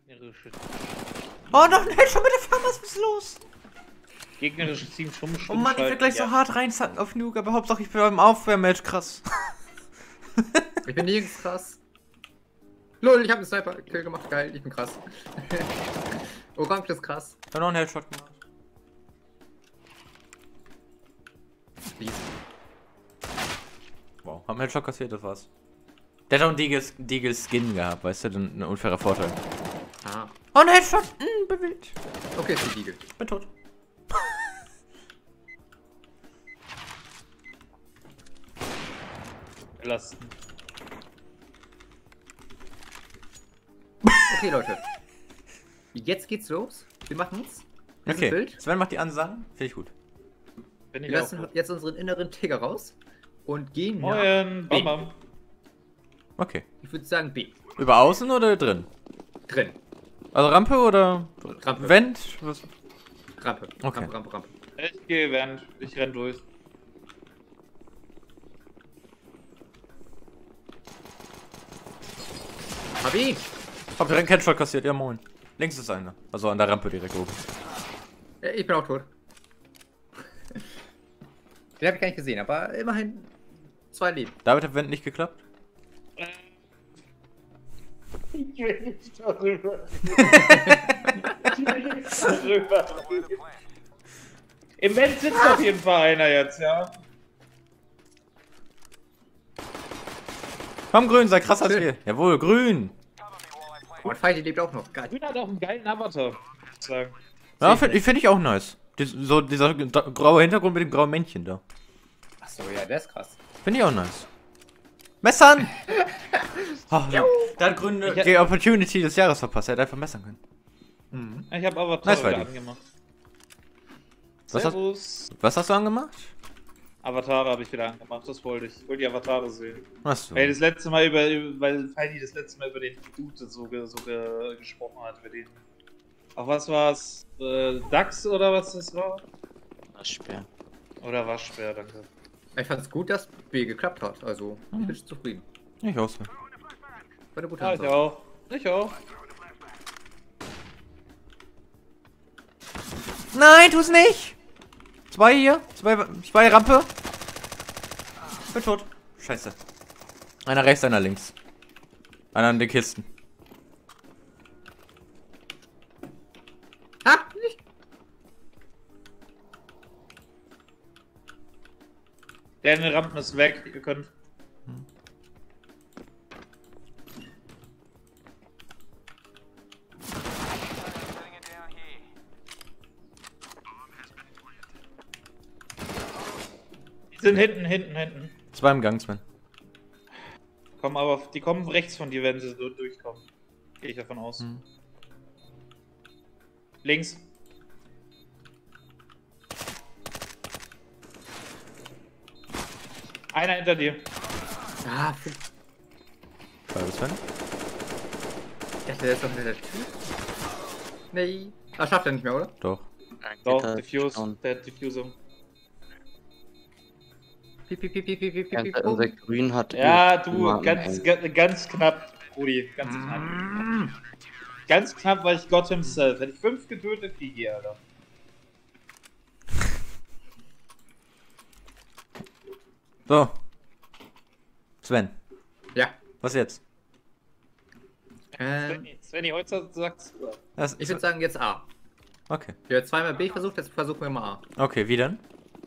Gegnerische, Oh, noch ein Headshot mit der Farm, was ist los? gegnerische Team Stumm. Oh Mann, ich werde gleich so hart reinzacken auf Nuke, aber Hauptsache ich bin beim Aufwärmmatch krass. Ich bin nirgends krass. Lol, ich habe einen Sniper-Kill gemacht, geil, ich bin krass. Orange ist krass. Ich hab noch einen Headshot gemacht. Easy. Wow, haben Headshot kassiert, das war's. Der hat auch einen Deagle Skin gehabt, weißt du, ein unfairer Vorteil. Ah. Oh, ein Headshot! Bewilligt. Okay, ist die Deagle. Bin tot. Lassen. Okay, Leute. Jetzt geht's los. Wir machen's. Wir sind Okay, wild. Sven macht die Ansagen. Finde ich gut. Bin Wir ich auch. lassen jetzt unseren inneren Tiger raus und gehen nach Moin, B. Bam. Okay. Ich würde sagen B. Über außen oder drin? Drin. Also Rampe oder Rampe. Vent? Was? Rampe. Okay. Rampe. Ich gehe während, ich renn durch. Hab ihn. Hab direkt einen Headshot kassiert, ja moin. Links ist einer. Also an der Rampe direkt oben. Ja, ich bin auch tot. Den habe ich gar nicht gesehen, aber immerhin 2 Leben. David hat Vent nicht geklappt? Ich will nicht darüber. Ich will nicht darüber. Im Vent sitzt auf jeden Fall einer jetzt, ja. Komm, grün, sei krasser als wir. Jawohl, grün. Und Feidi lebt auch noch. Geil. Grün hat auch einen geilen Avatar, muss ich sagen. Ja, finde ich auch nice. So dieser graue Hintergrund mit dem grauen Männchen da. Achso, ja, der ist krass. Finde ich auch nice. Messern! Oh, der hat grün die Opportunity des Jahres verpasst. Er hätte einfach messern können. Mhm. Ich habe Avatar Nice, wieder Feidi. angemacht. Was hast, Servus. was hast du angemacht? Avatare habe ich wieder angemacht, das wollte ich. Ich wollte die Avatare sehen. Achso. Weil das letzte Mal weil Feidi das letzte Mal über den Dude gesprochen hat, über den. Ach, was war's? Dachs oder was das war? Waschbär. Oder Waschbär, danke. Ich fand's gut, dass B geklappt hat. Also, ich bin zufrieden. Ich auch so. War eine gute Ja, ich Ansage. auch. Ich auch. Nein, tu's nicht! Zwei hier. Zwei Rampe. Bin tot. Scheiße. Einer rechts, einer links. Einer an den Kisten. Ha! Nicht. Der in den Rampen ist weg, ihr könnt. Die sind hinten. Zwei im Gang, Sven. Kommen aber, die kommen rechts von dir, wenn sie so durchkommen. Gehe ich davon aus. Hm. Links. Einer hinter dir. Ah, War das Sven? ich dachte, der ist doch nicht der Typ. Nee. Ah, schafft er nicht mehr, oder? Doch. Doch, Diffuse, der Diffuser. Unser Pum. Grün hat. Ja, du, immer ganz knapp, Rudi, ganz knapp. Ganz knapp, weil ich Gott himself. Hätte ich 5 getötet, GG, Alter. So. Sven, Ja. was jetzt? Svenny, heute sagt's. Ich würde sagen, jetzt A. Okay. Wir haben zweimal B versucht, jetzt versuchen wir mal A. Okay, wie denn?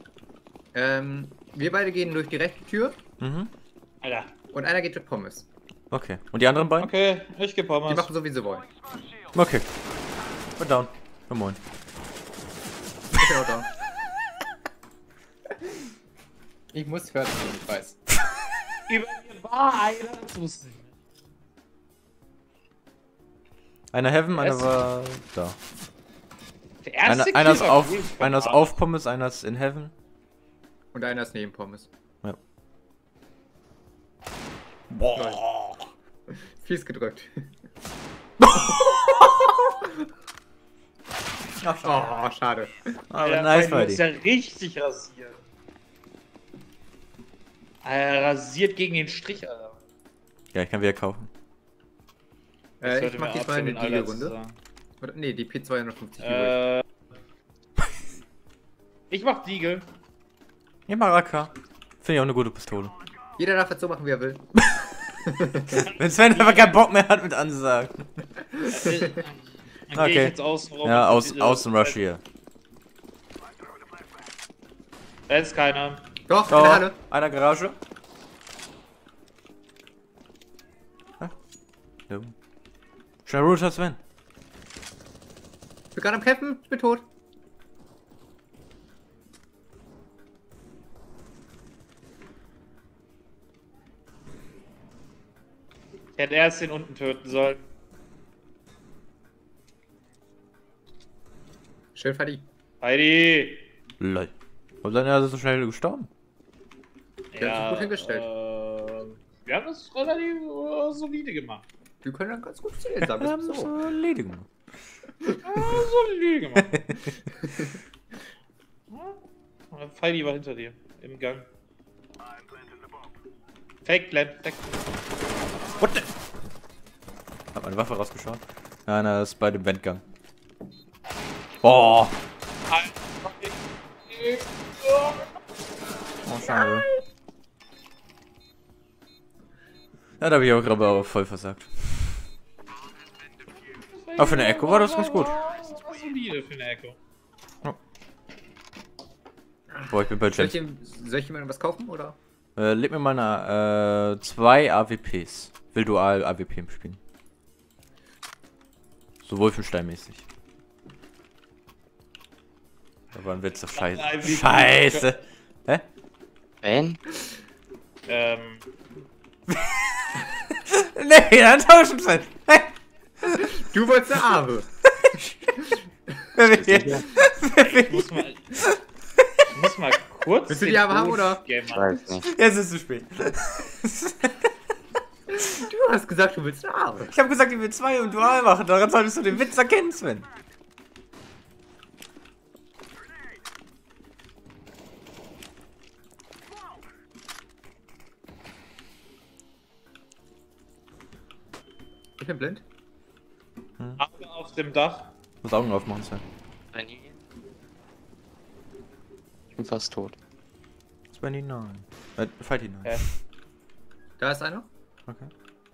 Wir beide gehen durch die rechte Tür Mhm. Alter. und einer geht mit Pommes. Okay. Und die anderen beiden? Okay, ich geh Die Pommes. machen so, wie sie wollen. Okay. Bin down. Ja, moin. Ich bin auch da. Ich muss hören, ich weiß. Über mir war einer, das wusste ich nicht. Einer Heaven, einer Erst- war da. Der erste Einer ist Kill war auf, cool. einer ist auf Pommes, einer ist in Heaven. Und einer ist neben Pommes. Ja. Boah. Fies gedrückt. Oh, schade. Aber Der nice, Feini ist Freddy. ja richtig rasiert. Er rasiert gegen den Strich, Alter. Ja, ich kann wieder kaufen. Ich mach diesmal eine Deal-Runde. Ne, die P250. Ich mach Deagle. Ich mach AK. Finde ich auch eine gute Pistole. Jeder darf jetzt so machen, wie er will. Wenn Sven einfach keinen Bock mehr hat mit Ansagen. Dann geh ich jetzt außen rum. Ja, außen Rush hier. Da ist keiner. Doch, in Da, der Halle. einer Garage. Ja. Schnell runter, Sven. Ich bin gerade am Kämpfen, ich bin tot. Ich hätte erst den unten töten sollen. Schön verdient. Heidi! Lol. Warum sind ja so schnell gestorben? Wir haben sich gut hingestellt. Wir haben das relativ solide gemacht. Wir können dann ganz gut zählen, sagen wir es so. Erledigen. Solide gemacht. Heidi war hinter dir. Im Gang. Fake Plant. What the? Hab meine Waffe rausgeschaut. Ja, einer ist bei dem Wendgang. Oh! Oh, schade. Ja, da habe ich auch gerade voll versagt. Aber für eine Echo war das ganz gut. Das war solide für eine Echo. Boah, ich bin bei Soll James. ich jemandem was kaufen, oder? Leg mir mal eine, 2 AWPs. Will dual AWP spielen. So Wolfenstein-mäßig. Da war ein Witz auf Scheiße. Scheiße! Hä? Wen? Nee, dann tauschen wir. Hey! Du wolltest eine Arme. Ich muss mal kurz. Willst du die aber haben, oder? Weiß nicht. Jetzt ist es zu spät. Du hast gesagt, du willst eine Arme. Ich habe gesagt, ich will 2 und dual machen. Daran solltest du den Witz erkennen, Sven. Ich bin blind. Auf dem Dach. Muss Augen aufmachen, Sven. Ich bin fast tot. Sven hinein. Fight hinein. Ja. Da ist einer. Okay.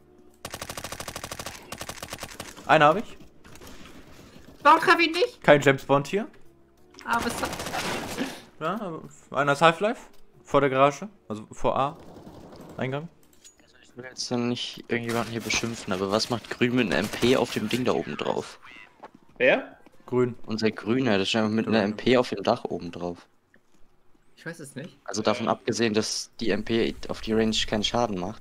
Einen habe ich. Warum treffe ich nicht? Kein James Bond hier. Aber es hat... Ja, aber einer ist Half-Life. Vor der Garage. Also vor A. Eingang. Ich will jetzt dann nicht irgendjemanden hier beschimpfen, aber was macht Grün mit einer MP auf dem Ding da oben drauf? Wer? Grün. Unser Grüner, das steht einfach mit einer MP auf dem Dach oben drauf. Ich weiß es nicht. Also davon abgesehen, dass die MP auf die Range keinen Schaden macht.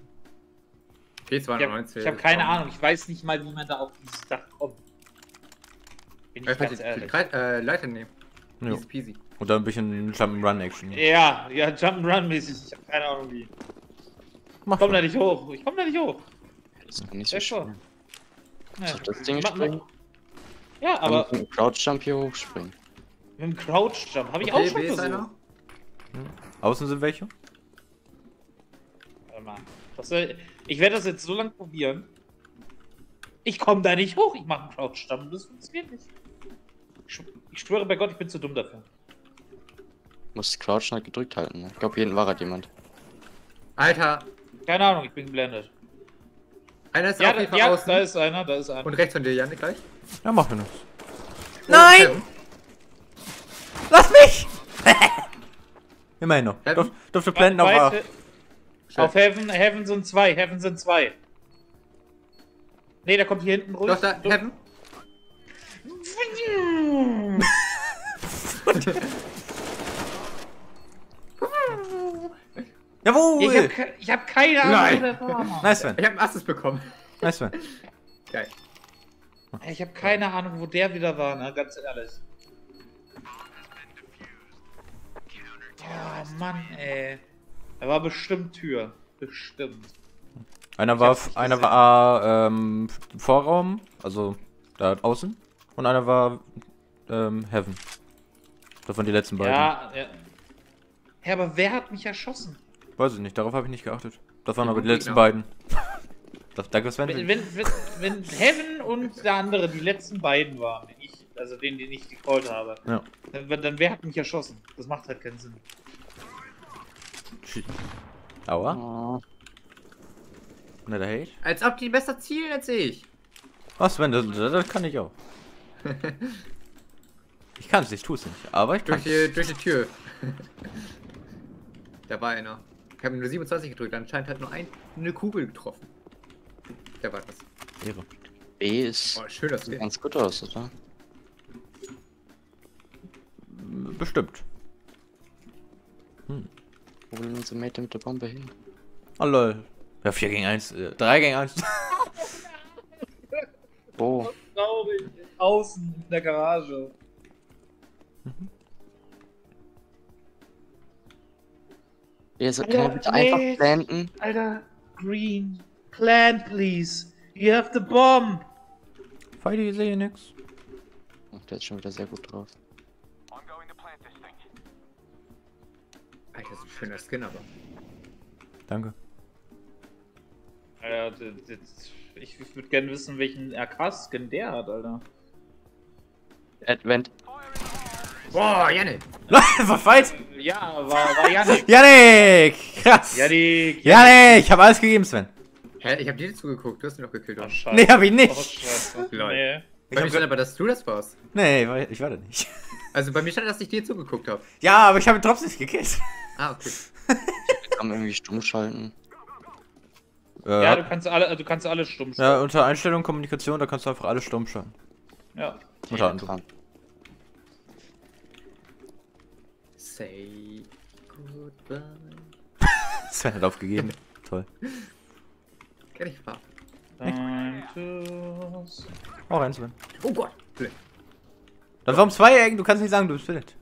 P290. Ich hab keine Ahnung. Ich weiß nicht mal, wie man da auf dieses Dach kommt. Bin ich Einfach ganz die ehrlich. Leiter nehmen. Jo. Easy peasy. Und dann ein bisschen Jump'n'Run-Action. Ja, Jump'n'Run-mäßig. Ich hab keine Ahnung wie. Mach Ich komm schon. da nicht hoch. Ich komm da nicht hoch. Das kann nicht Ja, so schon. schwer. Soll das Ding springen? Ja, aber mit einem Crouch Jump hier hochspringen. mit dem Crouch Jump habe ich auch Okay, schon B ist versucht. einer. Außen sind welche? Warte mal. Ich werde das jetzt so lange probieren. Ich komme da nicht hoch. Ich mache einen Crouch Jump. Das funktioniert nicht. Ich schwöre bei Gott, ich bin zu dumm dafür. Muss Crouch halt gedrückt halten. Ne? Ich glaube, hier hinten war halt jemand. Alter, Keine Ahnung, ich bin geblendet. einer ist Ja, auf jeden Fall ja, außen. da ist einer, da ist einer. Und rechts von dir, Janik, gleich. Ja, mach mir das. Oh, Nein! Kevin. Lass mich! Immerhin noch. Heaven? Durfte blenden auf A. Auf Heaven sind zwei, Heaven sind zwei. Ne, der kommt hier hinten ruhig. Doch, da, Heaven. Jawohl! Ich hab keine Ahnung, Nein. wo der war. Nice, Sven. Ich hab einen Assist bekommen. Nice, Sven. Geil. Ich hab keine Ahnung, wo der wieder war, ne? Ganz ehrlich. Oh Mann, ey. Er war bestimmt Tür. Bestimmt. Einer hab's nicht war A, Vorraum, also da außen. Und einer war Heaven. Das waren die letzten beiden. Ja, ja. Ja, aber wer hat mich erschossen? Weiß ich nicht, darauf habe ich nicht geachtet. Das waren Die aber die Gegner. letzten beiden. Danke, Sven. Wenn Heaven und der andere die letzten beiden waren, also den ich gecallt habe, Ja. dann wer hat mich erschossen? Das macht halt keinen Sinn. Aua. Oh. Netter Hate. Als ob die besser zielen als ich. Oh, Sven, das kann ich auch. Ich kann es nicht, tue es nicht. Aber ich kann Durch die Tür. Da war einer. Ich habe nur 27 gedrückt, anscheinend hat nur eine Kugel getroffen. Der war das. Ehre. B ist Oh, schön, das sieht ganz gut aus, oder? Bestimmt. Wo will unser Mate mit der Bombe hin? Oh lol. Ja, 4 gegen 1. 3 gegen 1. Oh, Traurig. Außen in der Garage. kann er bitte einfach nee. planten? Alter, Green. Plant, please. You have the bomb. Feidi, ich sehe nix. Oh, der ist schon wieder sehr gut drauf. Alter, das ist ein schöner Skin, aber. Danke. Alter, ich würde gerne wissen, welchen RK-Skin der hat, Alter. Advent. Boah, Janne! Was fight? Ja, war Janik. Janik! Krass! Janik. Janik! Ich habe alles gegeben, Sven. Hä, ich hab dir zugeguckt, du hast ihn doch gekillt. Oh, Oder? scheiße. Nee, hab ich Oh, nicht. scheiße. Lol. Nee. Bei mir stand aber, dass du das warst. Nee, ich war da nicht. Also bei mir stand, dass ich dir zugeguckt habe. Ja, aber ich habe ihn trotzdem nicht gekillt. Ah, okay. Kann man irgendwie stumm schalten. Ja, du kannst alle stumm Ja, stellen. unter Einstellung Kommunikation, da kannst du einfach alles stumm schalten. Ja. Unter anderem. Say goodbye. Sven hat aufgegeben. Toll. Kann ich fahren. Time to... Hau rein, Sven. Oh Gott. Blöd. Das warum 2 Ecken? Du kannst nicht sagen, du bist wild.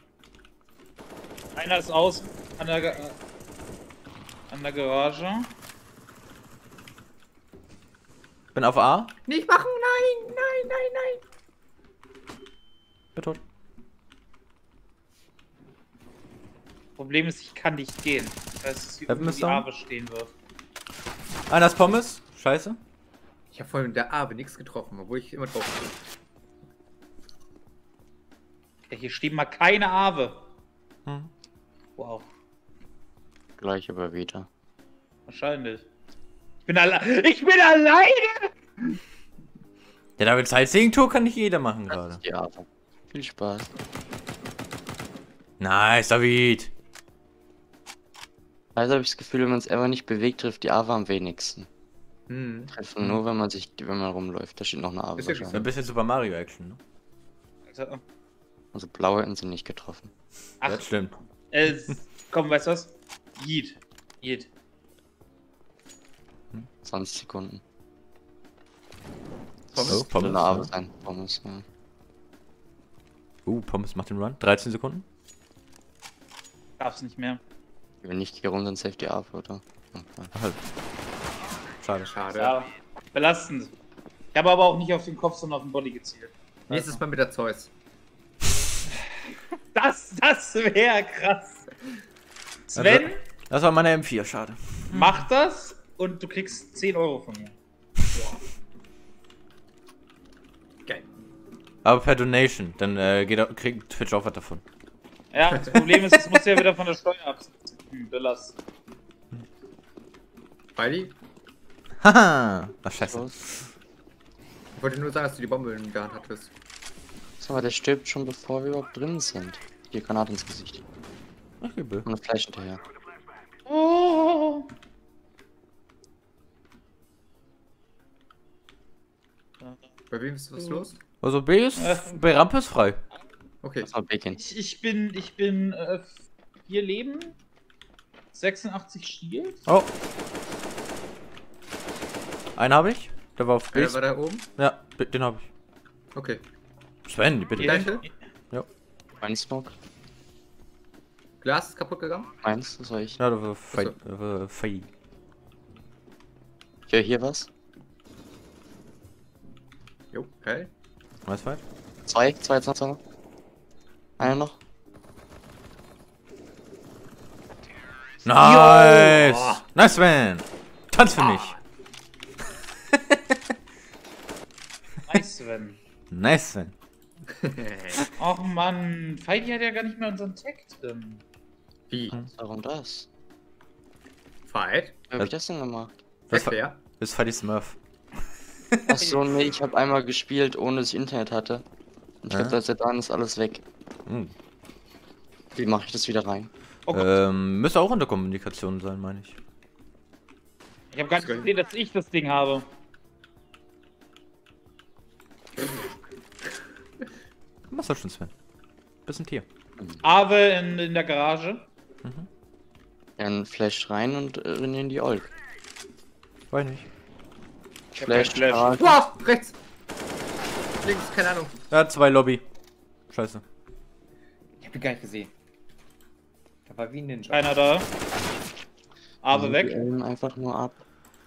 Einer ist außen an der Garage. Bin auf A. Nicht machen, nein, nein, nein, nein. Bin tot. Problem ist, ich kann nicht gehen. Das heißt, dass Heaven ist die down. Arbe stehen wird. Einer ist Pommes. Scheiße. Ich habe vorhin mit der Arbe nichts getroffen, obwohl ich immer drauf bin. Ja, hier steht mal keine Arbe. Hm. Wow, Gleich aber wieder. wahrscheinlich. Ich bin alleine! Ja, damit Sightseeing-Tour kann nicht jeder machen gerade. Ja, viel Spaß. Nice, David. Also habe ich das Gefühl, wenn man es einfach nicht bewegt, trifft die Ava am wenigsten. Hm. Treffen nur, wenn man rumläuft. Da steht noch eine Ava Ist ja Ein wahrscheinlich. bisschen Super Mario Action, ne? Alter. Also blaue Enden sind nicht getroffen. Ach, Das stimmt. komm, weißt du was? Yeet. 20 Sekunden. Pommes? Oh, Soll Pommes. eine Ava Ja. sein. Pommes, ja. Pommes macht den Run. 13 Sekunden. Darf's nicht mehr. Wenn nicht, geh rum, dann safe die Ava, oder? Okay. Ach, halt. Schade. Schade. Ja, belastend. Ich habe aber auch nicht auf den Kopf, sondern auf den Body gezielt. Nächstes Mal mit der Zeus. Das wäre krass. Sven, Das war meine M4, schade. mach das und du kriegst 10 Euro von mir. Geil. Aber per Donation, dann kriegt Twitch auch was davon. Ja, das Problem ist, das musst du ja wieder von der Steuer abziehen. Belast. Wiley, Haha. Ach, scheiße. Los. ich wollte nur sagen, dass du die Bombe in der Hand hattest. So, aber der stirbt schon bevor wir überhaupt drin sind. Hier, Granate ins Gesicht. Ach, übel. Und eine Fleisch hinterher. Oh. Bei wem ist was los? Also B ist, bei Rampe ist frei. Okay. Lass mal Bacon. Ich bin 4 Leben, 86 Shield. Oh. Einen habe ich. Der war auf B. War da oben? Ja, den habe ich. Okay. Sven, bitte. Gleiche? Mein Smoke. Glas ist kaputt gegangen? Meins, das war ich. Ja, der war fei. Achso. Der war fei. Ich höre hier was. Jo, geil. Was weit? Zwei jetzt noch. Einer noch. Nice! Nice, Sven! Tanz für mich! Sven. Nice, Sven. Och Mann, Feidi hat ja gar nicht mehr unseren Tag drin. Wie? Warum das? Fight? Wie hab ich das denn gemacht? Erklär. Bis Freddy Smurf. Achso, nee, ich habe einmal gespielt, ohne dass ich Internet hatte. Und ich Ah. glaube, seit dann ist alles weg. Hm. Wie mache ich das wieder rein? Oh Gott, Müsste auch unter Kommunikation sein, meine ich. ich habe gar nicht gesehen, dass ich das Ding habe. Was soll schon, Sven? Bist ein Tier. Ave in der Garage. Dann Flash rein und René in die Olk. Weiß nicht. hab keinen Flash. Garage. Wow, rechts. Links, keine Ahnung. Ja, 2 Lobby. Scheiße. Ich hab ihn gar nicht gesehen. Da war wie ein Ninja. Keiner da. Ave Die weg. aimen einfach nur ab.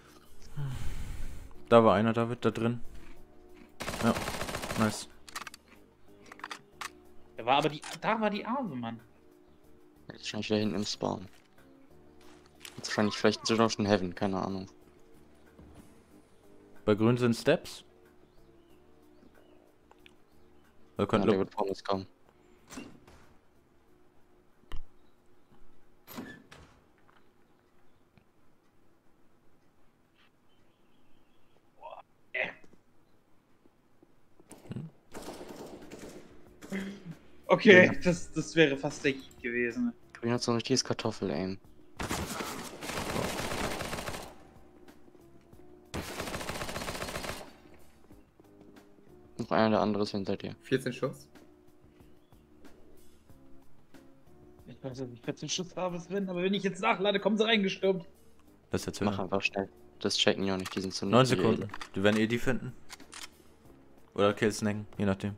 Da war einer, David, da drin. Ja, nice. Da war die Ave, Mann. Jetzt wahrscheinlich da hinten im Spawn. Jetzt wahrscheinlich vielleicht sogar schon Heaven, keine Ahnung. Bei grün sind Steps. Da Ja, könnte der wird vor uns kommen. Okay, das wäre fast der Heat gewesen. Grün hat so ein richtiges Kartoffel-Aim. Noch einer, der andere ist hinter dir. 14 Schuss. Ich weiß nicht, 14 Schuss habe, Sven, aber wenn ich jetzt nachlade, kommen sie reingestürmt. Das jetzt Mach hören. einfach schnell. Das checken die auch nicht, die sind zu 9 niedrig. Sekunden. Die werden eh die finden. Oder Killsnacken, je nachdem.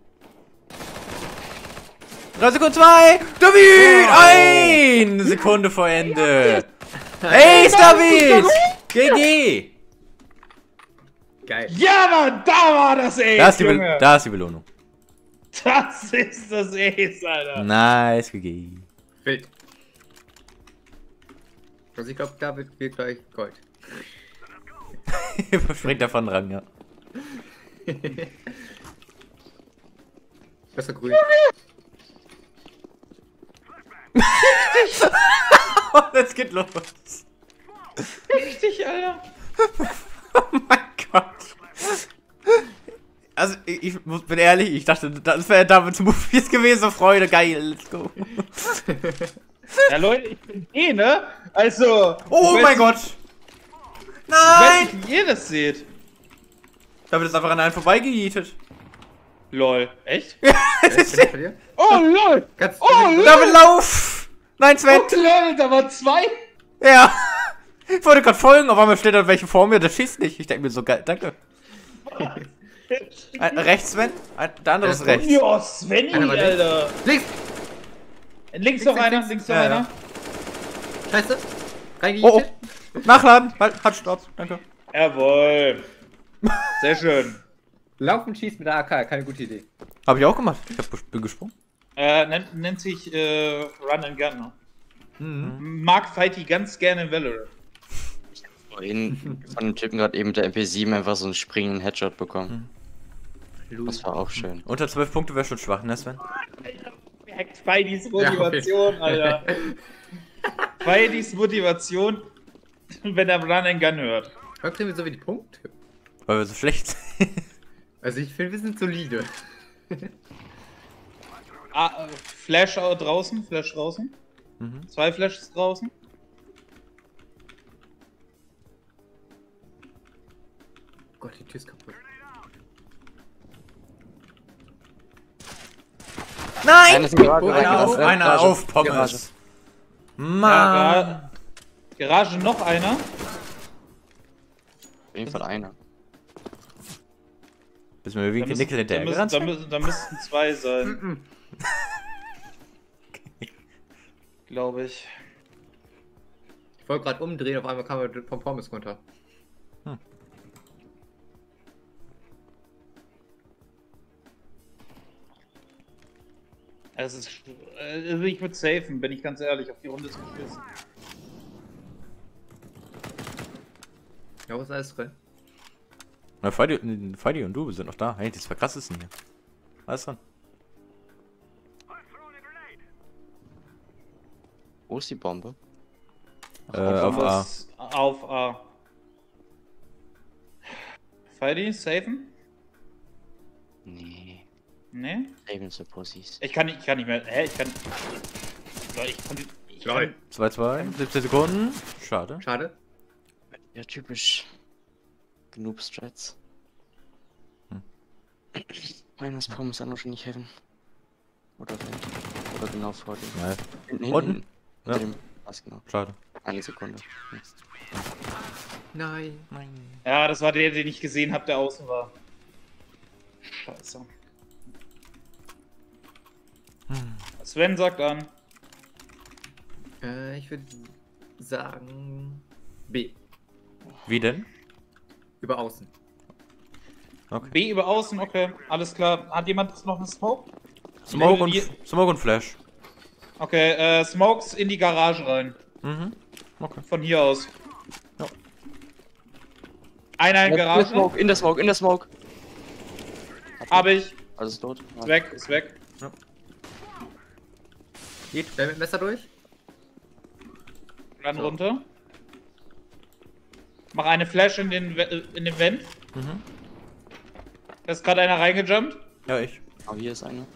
3 Sekunden 2! David! 1 Sekunde vor Ende! Ace, David! GG! Geil. Ja, Mann, da war das Ace, Da ist Junge. da ist die Belohnung. Das ist das Ace, Alter. Nice, GG. Wild. Also ich glaube, David wird gleich Gold. Springt davon ran, ja. Besser grün. Oh, jetzt geht los. Richtig, Alter. Oh mein Gott. Also, bin ehrlich, ich dachte, das wäre Davids Move jetzt gewesen. Freude, geil, let's go. Ja, Leute, ich bin ne? Also. Oh ich mein weiß Gott. nicht, Nein! Ich weiß nicht, wie ihr das seht. David ist einfach an einen vorbeigejietet. Lol. Echt? Ist der bei dir? Oh, lol. Ganz Oh, lol. David, lauf! Nein, Sven! Oh, lol, da waren 2. Ja! Ich wollte gerade folgen, auf einmal steht da welche vor mir, der schießt nicht. Ich denke mir so, geil, danke. Rechts, Sven? Der andere ist rechts. Ja, Svenny, Einer bei links. Alter. Links! Links noch einer, links noch Ja, einer. ja. Scheiße! Oh, Reingejietet? oh. Nachladen. Halt, stopp. Danke. Jawohl. Sehr schön. Laufen, schießen mit der AK, keine gute Idee. Hab ich auch gemacht. Bin gesprungen. Nennt sich Run and Gun. Ne? Mag Fighty ganz gerne in Valorant. Vorhin von dem Typen gerade eben mit der MP7 einfach so einen springenden Headshot bekommen. Das war auch schön. Unter 12 Punkte wäre schon schwach, ne, Sven? Hackt Fightys Motivation, Alter. Fightys Motivation, wenn er Run and Gun hört. Warum kriegen wir so wenig Punkte? Weil wir so schlecht sind. Also ich finde, wir sind solide. Flash draußen, Flash draußen. 2 Flashes draußen. Oh Gott, die Tür ist kaputt. Nein! Einer ist in die Garage Einer reingelaufen. auf Pommes. Mann. Ja, Garage noch einer. Auf jeden Fall einer. Bis mir wie Nickel hinterher gerannt sind. Da müssten 2 sein. Glaube ich. Ich wollte gerade umdrehen, auf einmal kam er vom Pommes runter. Also ich würde safen, bin ich ganz ehrlich, auf die Runde zu geschissen. Ja, was ist alles drin? Na, Feidi und du sind noch da. Hey, das war krass ist denn hier. Alles dran. Wo ist die Bombe? Auf A. Auf A. Feidi, safen? Nee. Nee? Ravens für Pussys. Ich kann nicht mehr. Hä? Ich kann. Leute, ich kann. 2-2, 17 Sekunden. Schade. Schade. Ja, typisch. Genug Strats. Meines Pommes an wahrscheinlich Heaven. Oder Vent. Oder genau vor dem. Nein. Hinten. Unten? Hinter Ja. dem. Was genau? Schade. Eine Sekunde. Nein. Ja, das war der, den ich gesehen habe, der außen war. Scheiße. Sven sagt an. Ich würde sagen B. Wie denn? Über außen. Okay. B über außen, okay. Alles klar. Hat jemand noch eine Smoke? Smoke Die- und Flash. Okay, Smokes in die Garage rein. Mhm. Okay. Von hier aus. Ja. Einer in Garage. In der Smoke. Hab ich. Alles ist tot. Ist weg, ist weg. Wer mit Messer durch? Dann So. runter. Mach eine Flash in den Vent. Mhm. Da ist gerade einer reingejumpt. Ja, ich. Aber hier ist eine.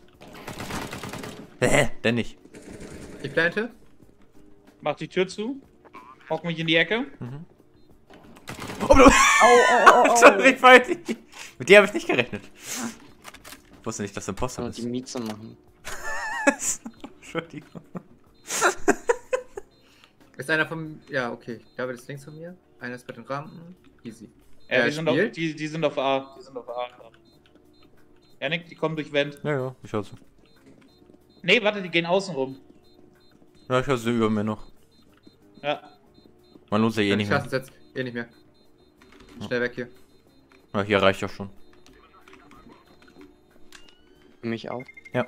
Denn nicht. Ich plante. Mach die Tür zu. Hock mich in die Ecke. Oh, sorry, Feidi. Mit dir habe ich nicht gerechnet. Ich wusste nicht, dass du Imposter Und die bist. Mieze machen. Entschuldigung. Ist einer vom. Ja, okay. David ist links von mir. Einer ist bei den Rampen. Easy. Ja, die sind auf, spielt. die sind auf A. Die sind auf A. Janik, die kommen durch Vent. Ja, ich höre sie. Nee, warte, die gehen außen rum. Ja, ich höre sie über mir noch. Ja. Man lohnt sich eh Ich nicht schaff's mehr. jetzt. Eh nicht mehr. Schnell weg hier. Ja, hier reicht ja schon. Für mich auch. Ja.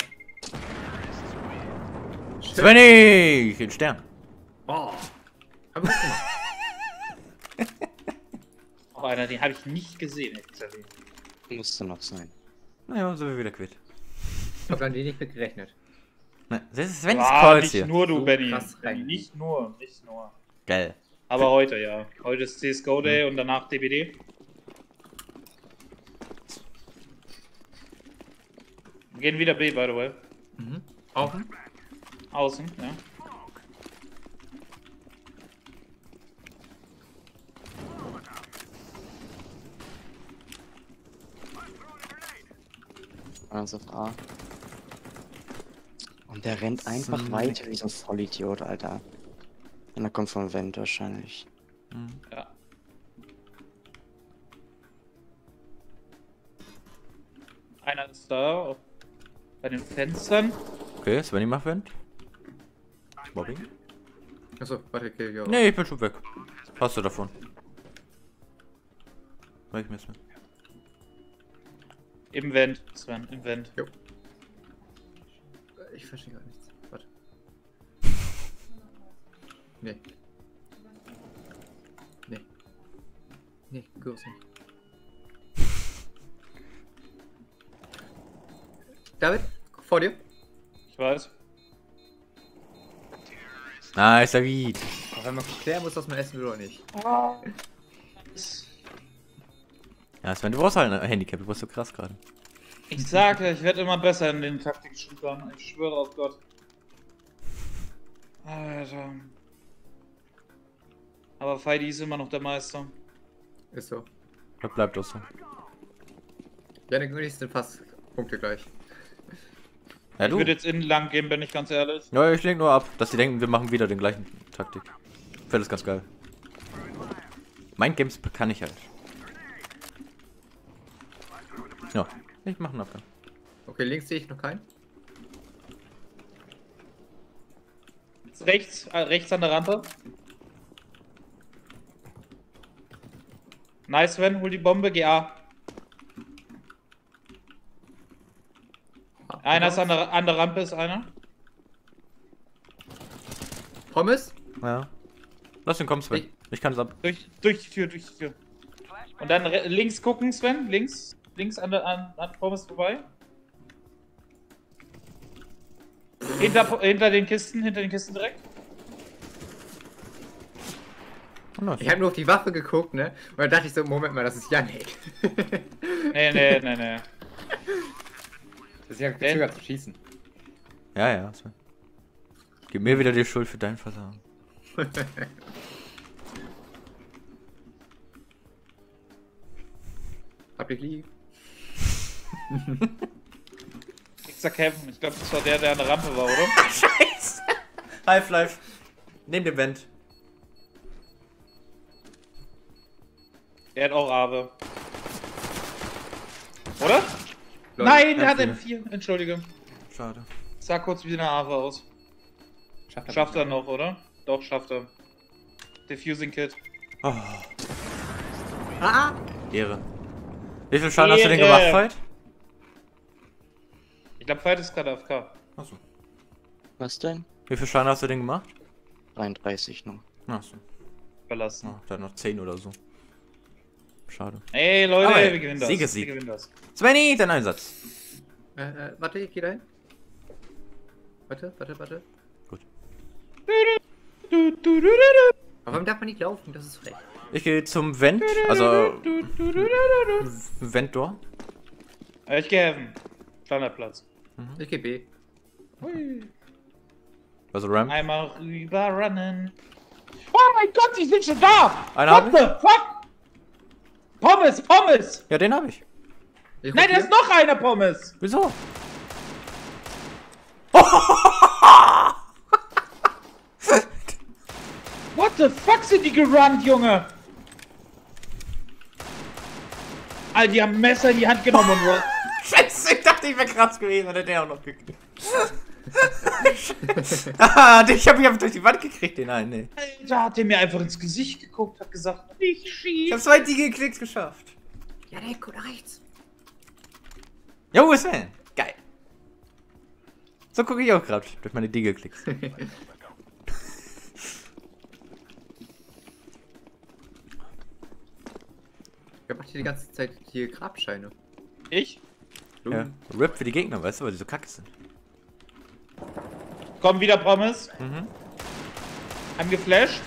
Svenny! Den Stern. Oh. Hab ich gut gemacht. Auch einer, den habe ich nicht gesehen. Ehrlich. Musste noch sein. Naja, sind wir wieder quitt. Ich hab an die nicht mit gerechnet. Ne, das ist Svenny's Ah, Calls nicht hier. nur du, So Benny. krass Benny. rein. Nicht nur, nicht nur. Geil. Aber heute, ja. Heute ist CSGO Day und danach DBD. Wir gehen wieder B, by the way. Mhm. Auch. Außen, ja. Eins auf A. Und der rennt einfach weiter wie so ein Vollidiot, Alter. Und er kommt vom Vent wahrscheinlich. Ja. Einer ist da, auf, bei den Fenstern. Okay, Svenny macht Wind. Mobbing? Achso, warte, okay, ja. Nee, ich bin schon weg. Hast du davon? Mach ich mir jetzt mit. Im Vent, Sven, im Vent. Ich verstehe gar nichts. Warte. Nee. Nee. Nee, groß nicht. David, vor dir. Ich weiß. Nice, David. Auch wenn man klären muss, dass man essen will oder nicht. Ja, Sven, du brauchst halt ein Handicap. Du warst so krass gerade. Ich sage, ich werde immer besser in den Taktik-Shootern. Ich schwöre auf Gott. Alter. Aber Feidi ist immer noch der Meister. Ist so. Das bleibt auch so. Janik und ich sind fast Punkte gleich. Ja, Ich du. würde jetzt innen lang gehen, bin ich ganz ehrlich. Ja, ich lenk nur ab, dass sie denken, wir machen wieder den gleichen Taktik. Fällt das ganz geil. Mindgames kann ich halt. Ja, ich mache einen Abgang. Okay, links sehe ich noch keinen. Jetzt rechts an der Rampe. Nice, Sven, hol die Bombe, geh A. Einer ist an der Rampe, ist einer. Pommes? Ja. Lass ihn kommen, Sven. Ich kann es ab. Durch die Tür, durch die Tür. Und dann links gucken, Sven. Links an Pommes vorbei. Hinter den Kisten direkt. Ich habe nur auf die Waffe geguckt, ne? Und dann dachte ich so, Moment mal, das ist Yannick. Nee. Das ist ja gezögert zu schießen. Ja. Gib mir wieder die Schuld für dein Versagen. Hab ich lieb. Ich sag Kevin. Ich glaube, das war der an der Rampe war, oder? Scheiße! Half-Life. Neben dem Vent. Der hat auch Abe. Oder? Lol, Nein, der hat M4. M4. Entschuldige. Schade. Sah kurz wie eine Abe aus. Schafft er noch, oder? Doch, schafft er. Diffusing Kit. Oh, Ah! Ehre. Wie viel Schaden hast du denn gemacht, Fight? Ich glaube, Fight ist gerade AFK. Achso. Was denn? Wie viel Schaden hast du denn gemacht? 33 noch. Achso. Verlassen. Oh, dann noch 10 oder so. Schade. Ey, Leute, Aber wir gewinnen das. Sieg. Wir gewinnen das. Svenny, dein Einsatz. Warte, ich geh dahin. Warte. Gut. Aber warum darf man nicht laufen? Das ist frech. Ich gehe zum Vent, also Vent-Door. Ich gehe Heaven. Standardplatz. Ich geh B. Hui. Also Ramp. Einmal rüberrunnen. Oh mein Gott, die sind schon da! Einer What hab the fuck? Pommes! Ja, den habe ich. Nein, da ist noch einer Pommes! Wieso? What the fuck sind die gerannt, Junge? Alter, die haben ein Messer in die Hand genommen und so. Scheiße, ich dachte, ich wäre krass gewesen, hätte der auch noch gekriegt. Ich hab mich durch die Wand gekriegt, den einen, ey. Alter, hat der mir einfach ins Gesicht geguckt, hat gesagt, nicht Ich schieß. hab 2 Digi-Klicks geschafft. Ja, der guck rechts. Jo, ist denn? Geil. So gucke ich auch gerade durch meine Digi-Klicks. Wer macht hier die ganze Zeit hier Grabscheine? Ich? Ja. RIP für die Gegner, weißt du, weil die so kacke sind. Kommen wieder Pommes. Mhm. Haben geflasht.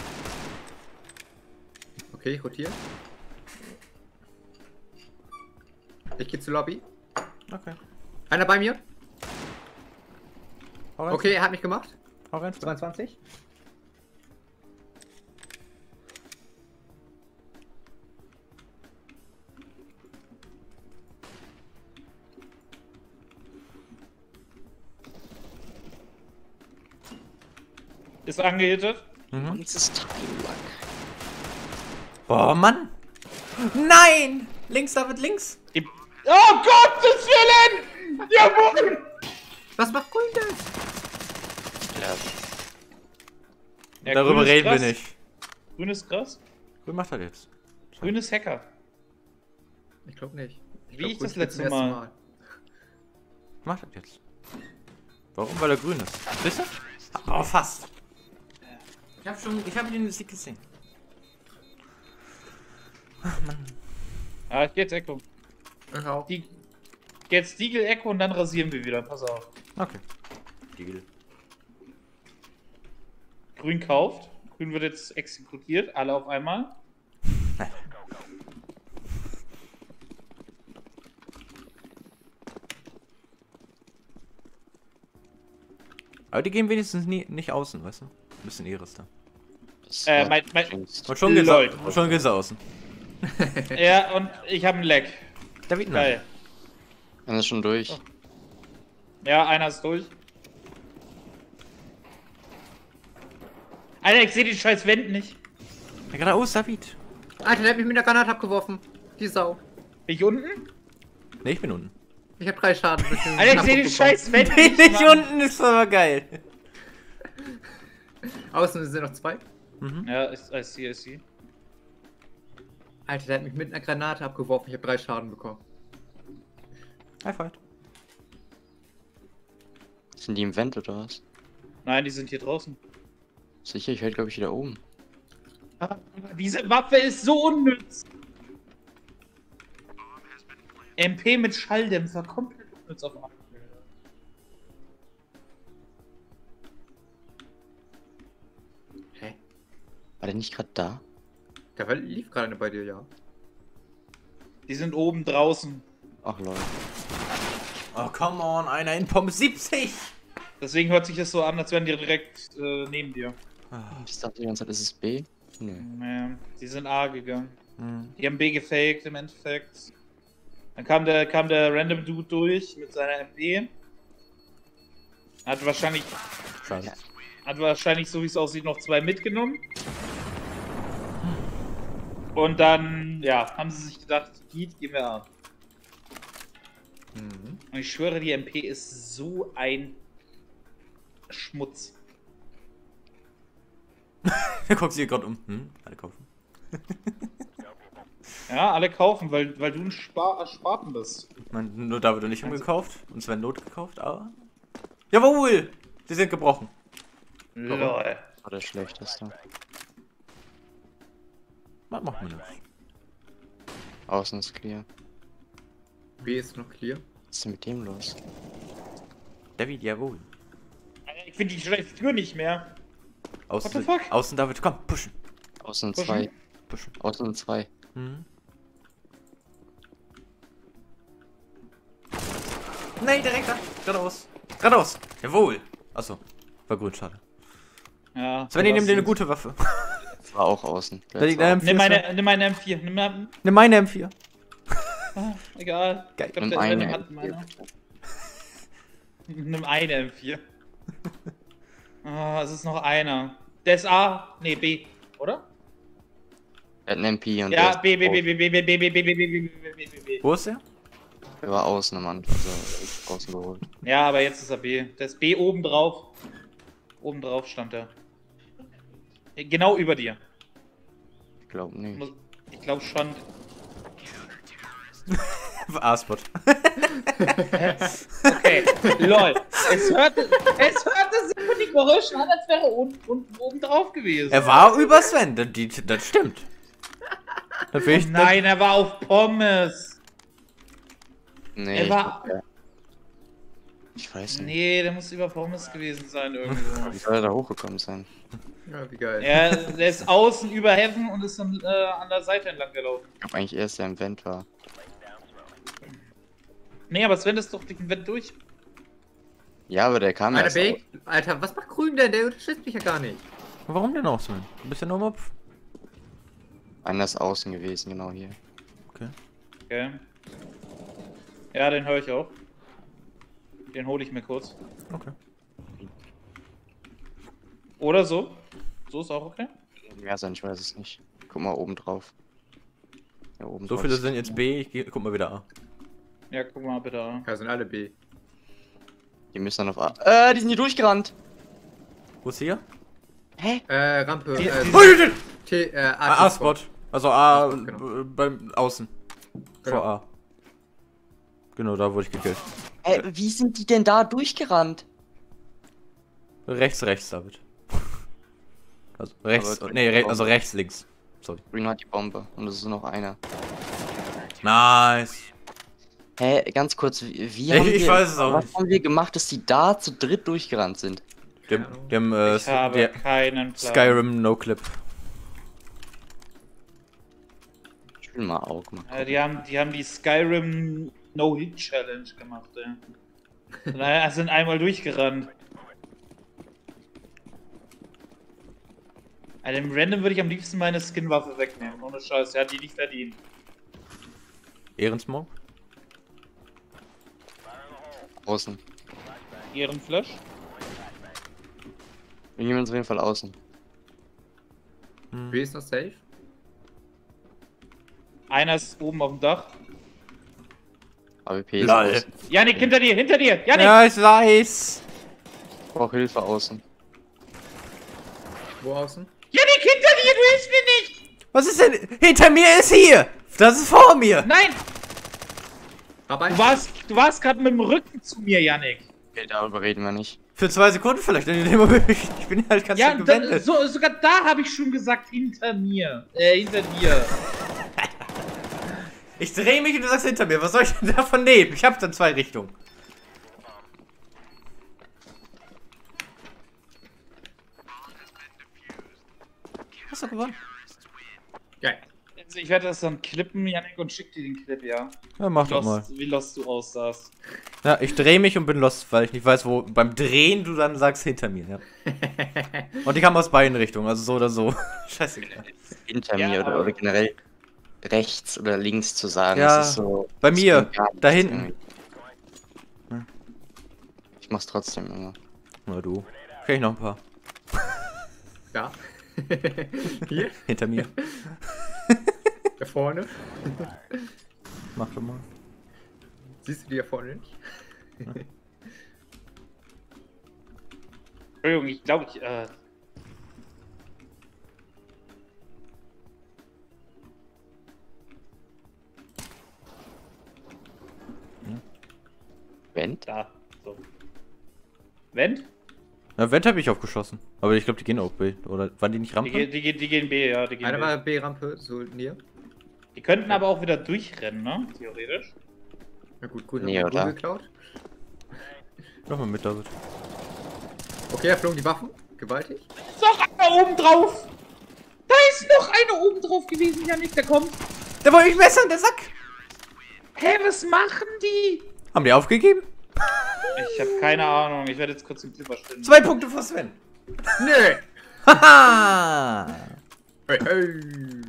Okay, ich rotiere. Ich gehe zur Lobby. Okay. Einer bei mir. Hau rein. Okay, er hat mich gemacht. Hau rein. 22. Ist angehittet. Mhm. Und es ist Time Luck. Boah, Mann. Nein! Links, David, links. Oh Gottes Willen! Jawohl! Was macht Grün denn? Ja, Ja, Darüber grün ist reden wir krass. nicht. Grün ist krass. Grün macht das jetzt. Grün ist Hacker. Ich glaube nicht. Wie glaub, ich Grün das spielt zum letzte ersten Mal. Macht das jetzt. Warum? Weil er grün ist. Siehst du? Oh, fast. Ich hab den Sieg gesehen. Ach, Mann. Ah, ich geh jetzt Echo. Ich auch. Jetzt Diegel Echo und dann rasieren wir wieder. Pass auf. Okay. Deal. Grün kauft. Grün wird jetzt exekutiert. Alle auf einmal. Aber die gehen wenigstens nicht außen, weißt du? Ein bisschen Ehre ist da. das mein- Und schon geht's, Lol. und schon geht's außen. Ja, und ich habe einen Leck. David, Geil. Dann ist schon durch. Ja, einer ist durch. Alter, ich sehe die scheiß Wände nicht. Ja, geradeaus, David. Alter, der hat mich mit der Granate abgeworfen. Die Sau. Bin ich unten? Ne, ich bin unten. Ich hab 3 Schaden. Alter, ich sehe die scheiß Wände Bin nicht. nicht Mann. unten, ist aber geil. Außen sind noch 2. Ja, I see. Alter, der hat mich mit einer Granate abgeworfen. Ich hab 3 Schaden bekommen. High five. Sind die im Vent oder was? Nein, die sind hier draußen. Sicher, ich höre glaube ich wieder oben. Diese Waffe ist so unnütz. MP mit Schalldämpfer komplett unnütz auf Arm. Hä? War der nicht gerade da? Lief gerade bei dir, ja. Die sind oben draußen. Ach Leute. Oh, come on, einer in Pommes 70! Deswegen hört sich das so an, als wären die direkt neben dir. Ich dachte die ganze Zeit, ist es B? Nee. Nee, die sind A gegangen. Hm. Die haben B gefaked im Endeffekt. Dann kam der Random Dude durch mit seiner MP. Hat wahrscheinlich, Scheiße. so wie es aussieht, noch 2 mitgenommen. Und dann, ja, haben sie sich gedacht, gehen wir A. Mhm. Und ich schwöre, die MP ist so ein Schmutz. Da guckt sie gerade um. Alle kaufen. Ja, alle kaufen, weil du ein Spaten bist. Ich meine, nur David und ich haben gekauft. Und Sven Not gekauft, aber... Jawohl! Die sind gebrochen. Lol. War der schlechteste. Was macht man das? Außen ist clear. B ist noch clear. Was ist denn mit dem los? David, jawohl. Ich finde die scheiß Tür nicht mehr. Außen, What the fuck? außen David, komm, pushen. Außen Pushen? 2. Pushen. Außen 2. Mhm. Nein, direkt da. Geradeaus. Geradeaus. Jawohl. Achso. War grün, schade. Ja. Sven, nimm dir eine gute Waffe. War auch außen. Da liegt eine M4. Nimm meine M4. Nimm meine M4. Egal. Geil. Ich glaub, Nimm der eine. hat meine. Nimm eine M4. Es ist noch einer. Der ist A. Nee, B. Oder? Er hat einen MP und Ja, der B, ist B, auf. B, B, B, B, B, B, B, B, B, B, B, B, B. Wo ist er? Der war außen am Anfang. Also außen geholt. Ja, aber jetzt ist er B. Der ist B oben drauf. Oben drauf stand er. Genau über dir. Ich glaube nicht. Ich glaube schon. A-Spot. Okay, lol. Es hörte sich von den Geräuschen an, als wäre er unten oben drauf gewesen. Er war über Sven, das stimmt. Das will ich, Nein, er war auf Pommes. Nee, Er war. ich weiß nicht. Nee, der muss über Pommes gewesen sein irgendwo. Wie soll er da hochgekommen sein? Ja, wie geil. Der ist außen über Heaven und ist dann, an der Seite entlang gelaufen. Ich glaube eigentlich erst, der im Vent war. Nee, aber Sven ist doch durch den Vent durch. Ja, aber der kam Einer erst B? aus. Alter, was macht Grün denn? Der unterstützt mich ja gar nicht. warum denn auch, Sven? Du bist ja nur Mopf. Einer ist außen gewesen, genau hier. Okay. Ja, den höre ich auch. Den hole ich mir kurz. Okay. Oder so. So ist auch okay. Mehr sein, ich weiß es nicht. Guck mal oben drauf. Ja, oben So drauf viele ist- sind jetzt B, guck mal wieder A. Ja, guck mal bitte an. Ja, sind alle B. Die müssen dann auf A. Die sind hier durchgerannt. Wo ist hier? Hä? Rampe. A-Spot. Also A A-Spot, genau. beim Außen. Genau. Vor A. Genau, da wurde ich gekillt. Wie sind die denn da durchgerannt? Rechts, David. Also rechts, Aber- nee, also rechts, links. Sorry. Green hat die Bombe und es ist nur noch einer. Nice. Hä, ganz kurz, wie Ich haben wir, weiß es auch was nicht. haben wir gemacht, dass die da zu dritt durchgerannt sind? Dem Ich habe keinen Plan. Skyrim No Clip. Ich will mal Auge machen. Die haben die Skyrim No-Hit Challenge gemacht, ey. Und sind einmal durchgerannt. Also im Random würde ich am liebsten meine Skinwaffe wegnehmen. Ohne Scheiß, der hat die nicht verdient. Ehrensmog. Außen. Ehrenflash. Irgendjemand ist auf jeden Fall außen. B ist noch safe. Einer ist oben auf dem Dach. AWP ist Lol. außen. Janik, hinter dir! Janik! Ja, ich weiß. Ich brauche Hilfe außen. Wo außen? Janik, hinter dir! Du hilfst mir nicht! Was ist denn? Hinter mir ist hier. Das ist vor mir. Nein! Dabei? Du warst gerade mit dem Rücken zu mir, Janik. Okay, darüber reden wir nicht. Für 2 Sekunden vielleicht. In dem Moment, ich bin halt ganz Ja, gewendet. sogar da habe ich schon gesagt, hinter mir. Hinter dir. Ich drehe mich und du sagst hinter mir. Was soll ich denn davon nehmen? Ich hab dann 2 Richtungen. Hast du gewonnen? Geil. Also ich werde das dann klippen, Yannick, und schick dir den Clip, ja. Ja, mach doch mal. Wie lost du aussahst. Ja, ich drehe mich und bin lost, weil ich nicht weiß, wo beim Drehen du dann sagst hinter mir, ja. Und die kam aus beiden Richtungen, also so oder so. Scheißegal. Hinter Ja, mir oder generell rechts oder links zu sagen. Ja, das ist so, bei das mir, bringt gar nichts da hinten. irgendwie. Ich mach's trotzdem immer. Na du. Kenn ich noch ein paar. Da. Hier, Hinter mir. da vorne. Mach doch mal. Siehst du die da vorne nicht? Entschuldigung, ich glaube, Vent? da. So. Vent? Na, Wett habe ich aufgeschossen. Aber ich glaube, die gehen auch B. Oder waren die nicht Die, Rampe? die gehen B, ja. Die gehen Eine B. war B-Rampe, so näher. Die könnten aber auch wieder durchrennen, ne? Theoretisch. Na gut, gut, Nee, haben wir oder? geklaut. Mach mal mit, David. Okay, da flogen die Waffen. Gewaltig. Ist noch einer oben drauf! Da ist noch einer oben drauf gewesen, Yannick, der kommt. Der wollte mich messern, der Sack! Hä, was machen die? Haben die aufgegeben? Ich habe keine Ahnung. Ich werde jetzt kurz den Clipper stellen. 2 Punkte für Sven. Nee! Haha! Hey, hey.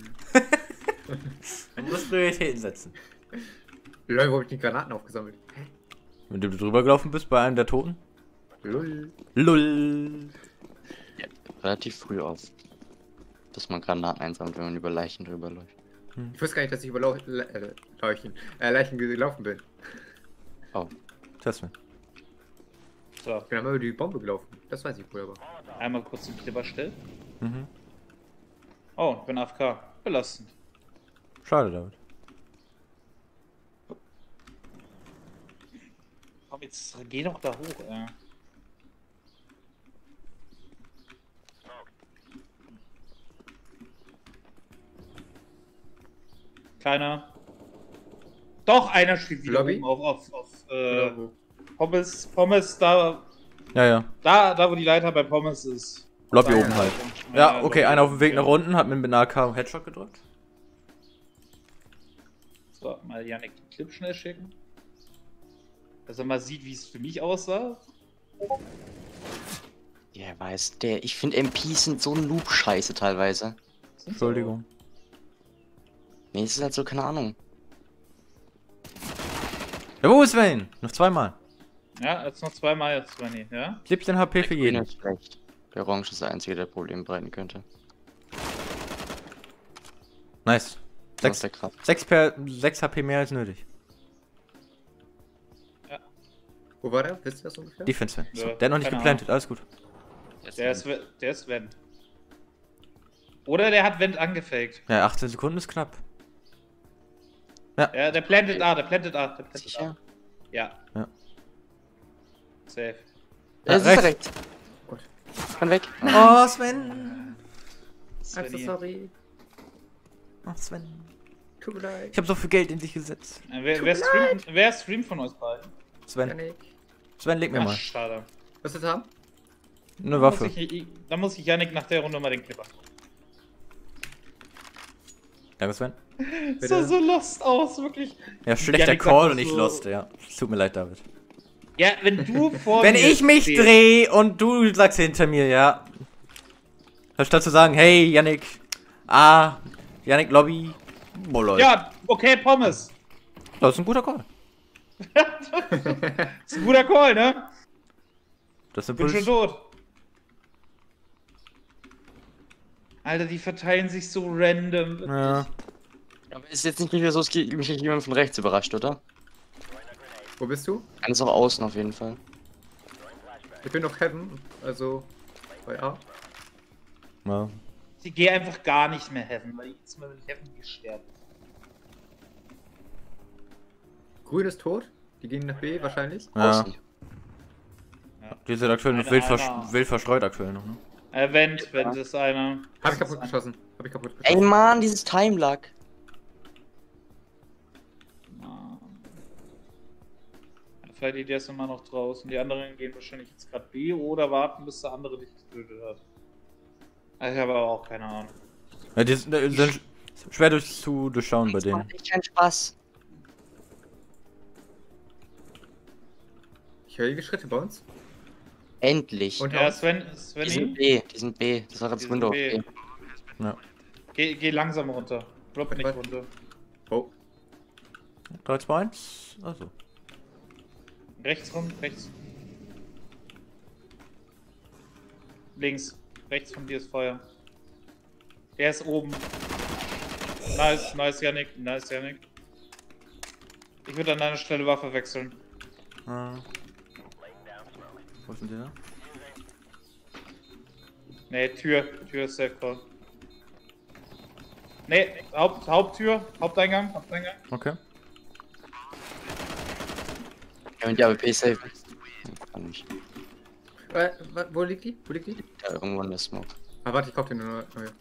Man muss Prioritäten setzen. Leute, wo hab ich die Granaten aufgesammelt? Hä? Wenn du drüber gelaufen bist bei einem der Toten? Lull. Lull. Relativ früh auf. Dass man Granaten einsammelt, wenn man über Leichen drüber läuft. Ich wusste gar nicht, dass ich über Leichen gelaufen bin. Oh. Tja, Sven. So, Ich bin einmal über die Bombe gelaufen. Das weiß ich wohl aber. einmal kurz den Clipper stellen. Mhm. Oh, ich bin AFK. Belastend. Schade, David. Komm, jetzt geh doch da hoch, ey. Keiner. Doch, einer steht wieder Lobby? oben auf Oder wo? Pommes, da, Ja. da wo die Leiter bei Pommes ist. Lobby Ah, oben ja. halt. Ja, okay, Lobby. einer auf dem Weg nach Genau. unten, hat mir mit einer AK einen Headshot gedrückt. So, mal Yannick den Clip schnell schicken. Dass er mal sieht, wie es für mich aussah. Ja, weiß der. Ich finde MPs sind so Noob-Scheiße teilweise. Sind's Entschuldigung. Nee, es ist halt so, keine Ahnung. Ja, wo ist Sven? Noch 2-mal. auch. Ja, jetzt noch zweimal jetzt, Svenny, ja? 17 HP für Grün jeden. ist schlecht. Der Orange ist der einzige, der Probleme bereiten könnte. Nice. Das ist 6, der Kraft. 6 HP mehr als nötig. Wo war der? Wisst ihr das ungefähr? Defense, Sven. So, Ja, der hat noch nicht keine geplantet, alles gut. Der ist Vent. Oder der hat Vent angefaked. Ja, 18 Sekunden ist knapp. Ja, der plantet A, der plantet A. Sicher? Ja. Ja. Safe. Ja, es ist rechts. direkt. Gut. Kann weg. Oh, Sven. I'm so sorry. Oh, Sven. Tut mir leid. Ich habe so viel Geld in dich gesetzt. Wer streamt von euch beiden? Sven. Janik. Sven, leg mir Ach, mal. schade. Was willst du haben? Eine Waffe. Da muss ich Yannick nach der Runde mal den Clipper. Danke, Sven. Sah so lost aus, wirklich. Ja, schlechter Yannick sagt Call das und ich so- lost, ja. Es tut mir leid, David. Ja, wenn du vor Wenn mir ich mich stehst- drehe und du sagst hinter mir, ja. Statt zu sagen, hey, Yannick. Yannick Lobby. Oh, Leute. Ja, okay, Pommes. Das ist ein guter Call. Ist ein guter Call, ne? Das ist ein Bin schon Puls. tot. Alter, die verteilen sich so random. Ja. Aber ist jetzt nicht wieder so, es geht mich jemand von rechts überrascht, oder? Wo bist du? Eines auch außen auf jeden Fall. Ich bin auf Heaven, also bei A. Ja. Ich gehe einfach gar nicht mehr Heaven, weil jetzt mal mit Heaven gesperrt. Grün ist tot. Die gehen nach B wahrscheinlich. Ja. Außen. Die sind aktuell noch wild verstreut aktuell noch, ne? Vent ist einer. Hab ich kaputt geschossen. Hab ich kaputt Ey geschossen. Mann, dieses Time-Lag. Freddy, der ist immer noch draußen. Die anderen gehen wahrscheinlich jetzt gerade B oder warten, bis der andere dich getötet hat. Also ich habe aber auch keine Ahnung. Ja, die sind schwer durchschauen bei Das denen. macht echt keinen Spaß. Ich höre die Schritte bei uns. Endlich. Und- Ja, Sven, Die sind B, die sind B. Das war Die das sind Window. B. B. Ja. Geh langsam runter. Drop nicht Was? runter. Oh. 3, 2, 1. Also. Rechts rum, rechts. Links. Rechts von dir ist Feuer. Der ist oben. Nice, Yannick. Nice, Yannick. Ich würde an deiner Stelle Waffe wechseln. Wo sind die da? Nee, Tür ist safe call. Nee, Haupttür, Haupteingang. Okay. Ja, und die AWP safe. Kann nicht. Wo liegt die? Wo liegt die? Da irgendwo in der Smoke. Ah, warte, ich kauf den nur neue.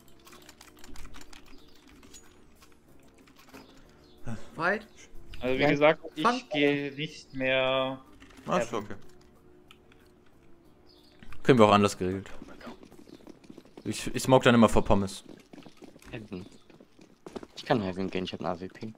Weit? Also wie Ja, gesagt, fun. ich gehe nicht mehr. Ah, ist okay. Kriegen wir auch anders geregelt. Ich smoke dann immer vor Pommes. Heaven. Ich kann Heaven gehen, ich habe eine AWP.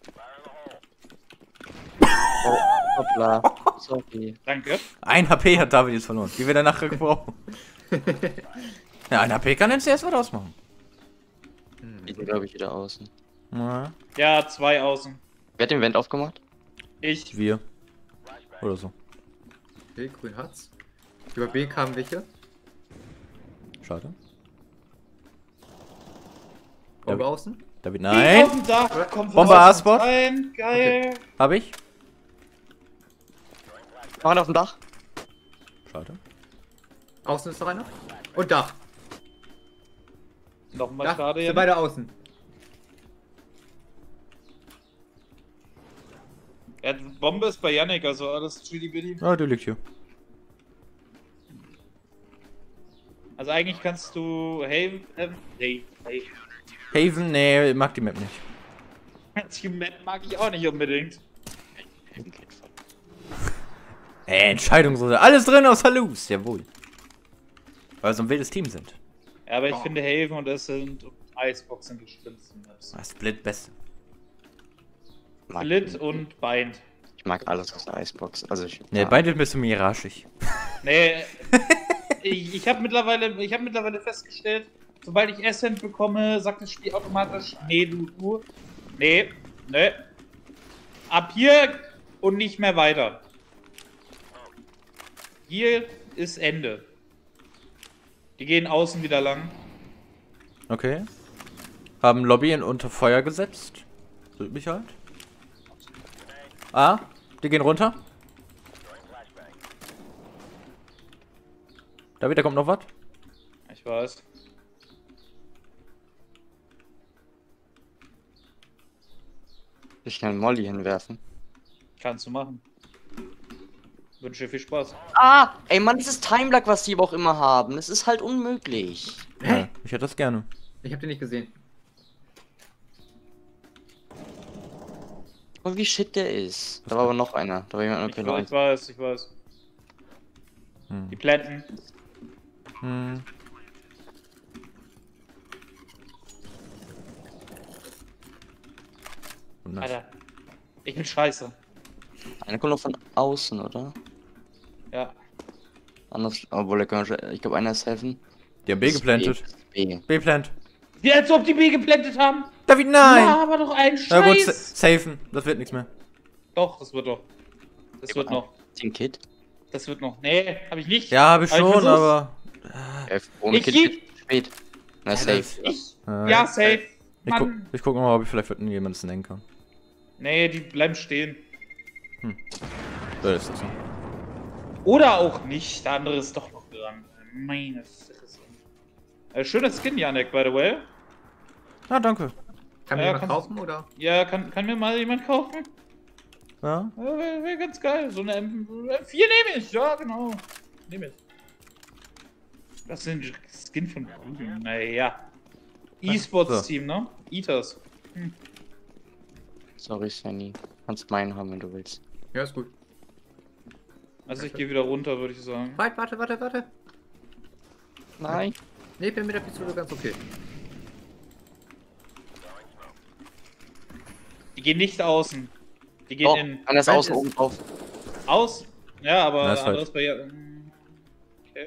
Oh, hoppla. Sorry. Danke. 1 HP hat David jetzt verloren. Die wir dann nachher gebrauchen. Ja, 1 HP kann den CS was ausmachen. Die sind, glaube ich, wieder außen. Ja, Ja, 2 außen. Wer hat den Vent aufgemacht? Ich. wir. Oder so. Okay, grün hat's. Über B kamen welche. Schade. Bombe außen. David, Auf nein. dem Dach, kommt von Bombe außen A-Spot. rein, geil. Hab ich. Noch einer auf dem Dach. Schade. Außen ist noch einer. Und Dach. Nochmal Dach schade sind jetzt. beide außen. Ja, die Bombe ist bei Yannick, also alles chili bitty. Ah, der liegt hier. Also eigentlich kannst du hey. Haven, nee, mag die Map nicht. Die Map mag ich auch nicht unbedingt. Heaven geht voll. Entscheidungsrunde. Alles drin außer Loose, jawohl. Weil wir so ein wildes Team sind. Ja, aber ich finde Haven und Ascent und Icebox sind die schlimmsten Maps. Ah, Split beste. Split und Bind. Ich mag alles aus der Icebox. Also ich. Ne, ja. beide ein bisschen miragig. Nee, ich habe mittlerweile festgestellt, sobald ich Ascent bekomme, sagt das Spiel automatisch, nee, du. Nee. Ab hier und nicht mehr weiter. Hier ist Ende. Die gehen außen wieder lang. Okay. Haben Lobby unter Feuer gesetzt. Rührt mich halt. Ah, die gehen runter. David, da kommt noch was. Ich weiß. Ich kann einen Molly hinwerfen. Kannst du machen. Wünsche dir viel Spaß. Ah! Ey Mann, dieses Timelag, was die aber auch immer haben. Das ist halt unmöglich. Ja, ich hätte das gerne. Ich hab den nicht gesehen. Und wie shit der ist. Da war aber noch einer. Da war jemand Ich mit Pillar. weiß. Hm. Die planten. Hm. Nice. Alter. Ich bin scheiße. Einer kommt noch von außen, oder? Ja. Anders, obwohl er kann, ich glaube einer ist Heaven. Die haben B geplantet. B. B-plant. Wie als ob die B geplantet haben. David, nein! Ja, aber doch ein Na gut, Scheiß. safen. Das wird nichts mehr. Doch, das wird doch. Das wird noch. Team Kid. Das wird noch. Nee, hab ich nicht. Ja, habe ich Aber ich schon, versuch's. aber. Ohne Ich Kid geb- geht spät. Na, safe. Ich? Äh, Ja, safe. Ich guck, Mann. ich guck mal, ob ich vielleicht jemanden snacken kann. Nee, die bleiben stehen. So ist das so. Oder auch nicht. Der andere ist doch noch dran. Meine Fresse. Schöner Skin, Janek, by the way. Ah, danke. Kann mir Ja, jemand kannst- kaufen oder? Ja, kann mir mal jemand kaufen? Ja. Ja, wär ganz geil. So eine M4 nehme ich. Ja, genau. Nehme ich. Das sind Skin von Google. Naja. E-Sports-Team, ne? Eaters. Sorry, Svenny. Kannst meinen haben, wenn du willst. Ja, ist gut. Also ich gehe wieder runter, würde ich sagen. Warte. Nein. Ne, bin mit der Pistole ganz okay. Die gehen nicht außen. Die gehen Oh, in. einer ist Nein, außen ist- oben drauf. Aus? Ja, aber Na, ist anderes bei ja. Okay.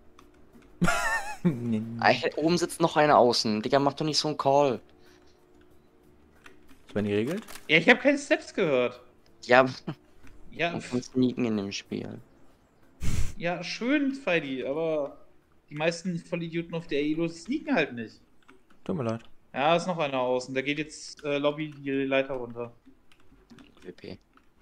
Oben sitzt noch einer außen. Digga, mach doch nicht so einen Call. Ist man geregelt? Ja, ich habe keine Steps gehört. Ja, Ja, man kann sneaken in dem Spiel. ja, schön, Feidi, aber die meisten Vollidioten auf der Elo sneaken halt nicht. Tut mir leid. Ja, ist noch einer außen. Da geht jetzt Lobby die Leiter runter. WP.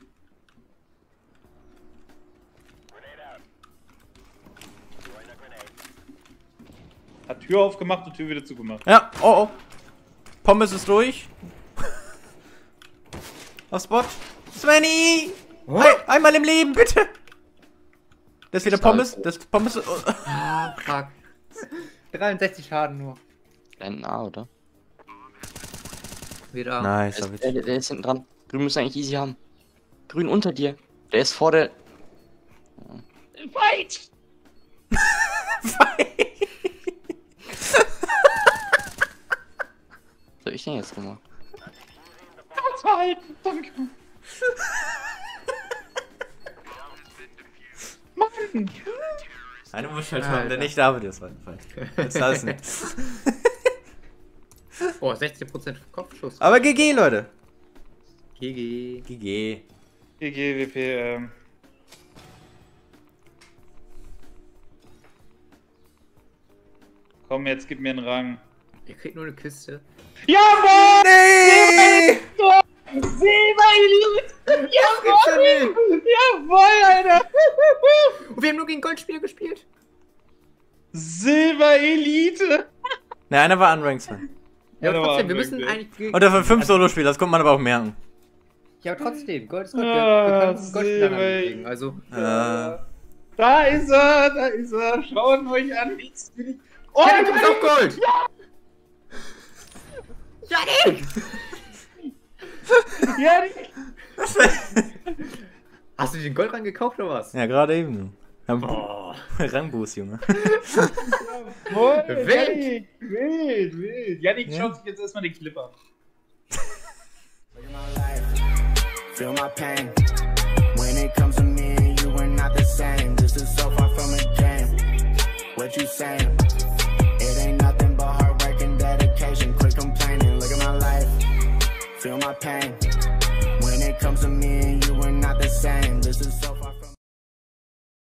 Hat Tür aufgemacht und Tür wieder zugemacht. Ja, oh. Pommes ist durch. Auf Spot. Svenny! Oh. Einmal im Leben, bitte! Das ist wieder Pommes. Das ist Pommes. Oh. Ah, fuck. 63 Schaden nur. Blenden A, oder? Wieder. Nice, Der da ist, der ist hinten dran. Grün müsste eigentlich easy haben. Grün unter dir. Der ist vor der. Fight! Was hab ich denn jetzt gemacht? Halt! Danke! Mann! Eine muss halt haben, der nicht da wird jetzt weiterfallen. Jetzt lass nicht. Oh, 16% Kopfschuss. Aber GG, Leute. GG. GG. GG, WP, Komm, jetzt gib mir einen Rang. Ihr kriegt nur eine Kiste. Jawohl! Nee! Silber-Elite! Jawohl! Jawohl, Alter! Und wir haben nur gegen Goldspieler gespielt. Silber-Elite! Ne, einer war Unranked. Ja, Ja, aber trotzdem, wir aber müssen irgendwie. eigentlich. Und von 5 Solospieler, das kommt man aber auch merken. Ja, aber trotzdem, Gold ist Gold. Wir Ah, können Goldspieler Silber- kriegen. Also. Da ist er, da ist er. Schaut euch an. Jetzt bin ich. Oh, Ja, du bist auch Gold! Ja, Nick! ja, Hast du den Goldrang gekauft oder was? Ja, gerade eben. Oh. Rangboost, Junge. Jawohl, Wild. Janik, wild. Janik Ja. schaut sich jetzt erstmal den Clip an. Feel my pain when it comes